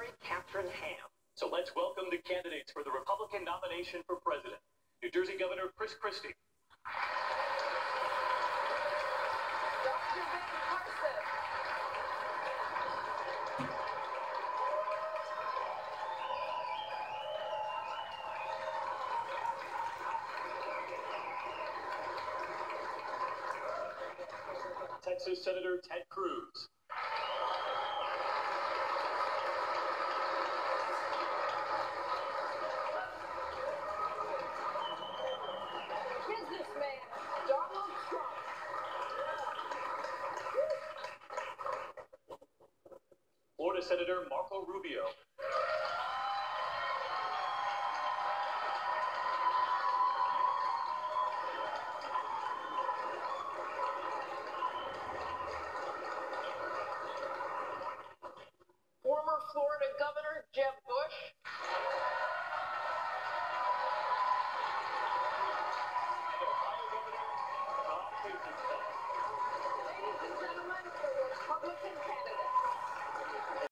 Mary Catherine Ham. So let's welcome the candidates for the Republican nomination for president. New Jersey Governor Chris Christie. Dr. Ben Carson. Texas Senator Ted Cruz. Businessman Donald Trump. Florida Senator Marco Rubio. Former Florida Governor Jeb Bush. And Ohio Governor Tom Kasich. Ladies and gentlemen, the Republican candidate.